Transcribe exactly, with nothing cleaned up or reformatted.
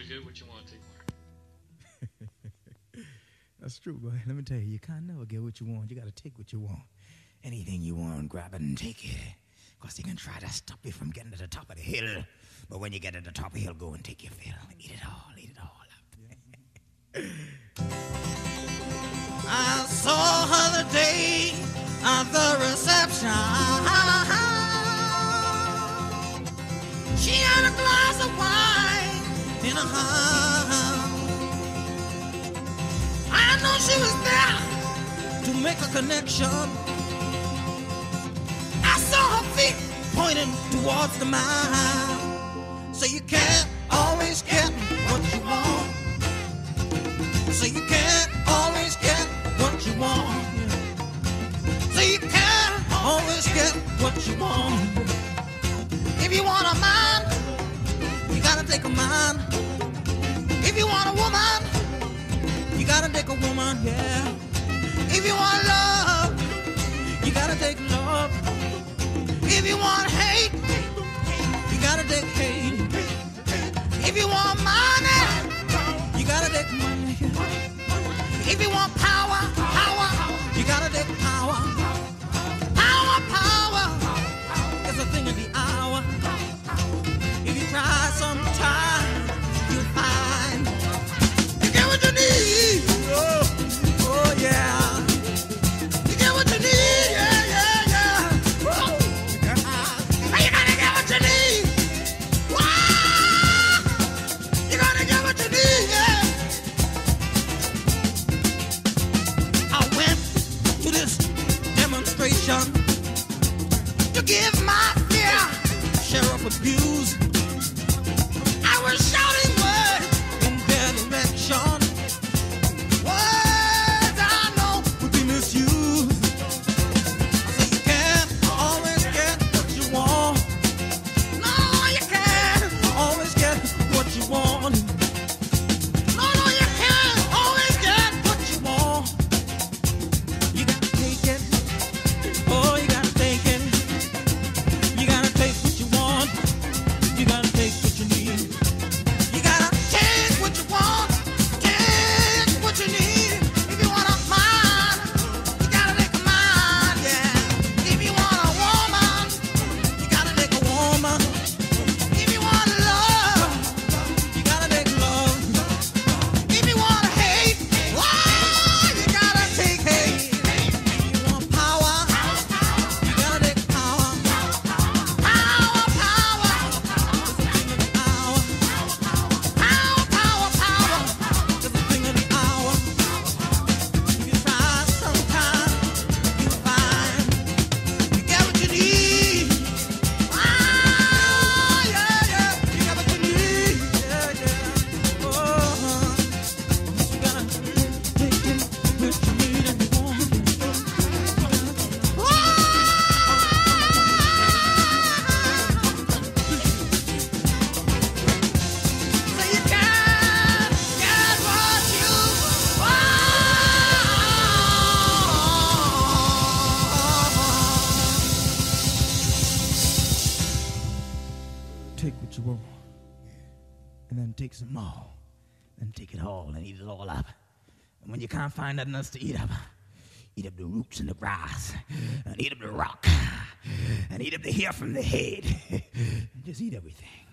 get what you want, take more. That's true, boy. Let me tell you, you can't never get what you want. You got to take what you want. Anything you want, grab it and take it. Because they can try to stop you from getting to the top of the hill. But when you get to the top of the hill, go and take your fill. Eat it all, eat it all up. I saw her the day of the reception. She had a glass of wine in her hand. I know she was there to make a connection. I saw her feet pointing towards the mind. So you can't always get what you want. So you can't always get what you want. So you can't always get what you want. If you want a man, you gotta take a man. If you want a woman, you gotta take a woman, yeah. If you want love, you gotta take love. If you want hate, you gotta take hate. If you want money, you gotta take money. If you want power, power, you gotta take power. Power, power is a thing of the hour. If you try sometime, you'll find you get what you need. Oh, oh yeah. You get what you need, yeah, yeah, yeah. Woo. Now you gotta get what you need. Wow. You gotta get what you need, yeah. I went to this demonstration to give my fair share of abuse. I was shouting words in their direction. Words I know would be misused. So you can't always get what you want. No, you can't always get what you want. No, no, you can't always get what you want. You gotta take it. Oh, you gotta take it. You gotta take what you want. You gotta take what you need. You gotta take what you want. Take what you need. If you want a man, you gotta take a man, yeah. If you want a woman, you gotta take a woman. If you want love, you gotta take love. If you want hate, why, you gotta take hate. If you want power, you gotta take power. Power, power is a thing of the hour. Power, power, power is a thing of the hour. If you try sometime, you'll find you get what you need. Ah, yeah, yeah, you get what you need. Yeah, yeah. Oh, you gotta take it, what you need and you want it. Ah! So you can get what you want. Take what you want, and then take some more, then take it all and eat it all up. And when you can't find nothing else to eat up, eat up the roots and the grass, and eat up the rock, and eat up the hair from the head, and just eat everything.